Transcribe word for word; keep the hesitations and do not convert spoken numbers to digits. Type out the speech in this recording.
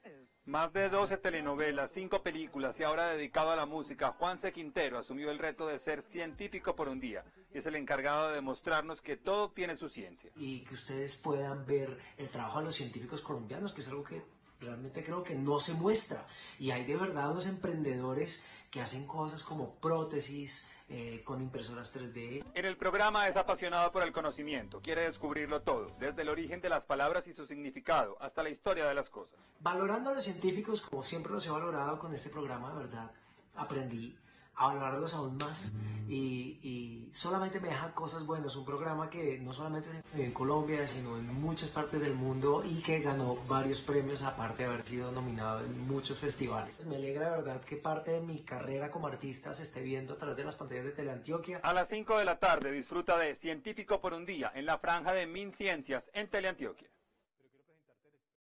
Más de doce telenovelas, cinco películas y ahora dedicado a la música, Juanse Quintero asumió el reto de ser científico por un día y es el encargado de demostrarnos que todo tiene su ciencia. Y que ustedes puedan ver el trabajo de los científicos colombianos, que es algo que realmente creo que no se muestra. Y hay de verdad unos emprendedores que hacen cosas como prótesis, eh, con impresoras tres D. En el programa es apasionado por el conocimiento, quiere descubrirlo todo, desde el origen de las palabras y su significado, hasta la historia de las cosas. Valorando a los científicos, como siempre los he valorado con este programa, de verdad, aprendí a valorarlos aún más y, y solamente me deja cosas buenas. Un programa que no solamente en Colombia, sino en muchas partes del mundo y que ganó varios premios, aparte de haber sido nominado en muchos festivales. Me alegra de verdad que parte de mi carrera como artista se esté viendo a través de las pantallas de Teleantioquia. A las cinco de la tarde disfruta de Científico por un día en la franja de MinCiencias en Teleantioquia.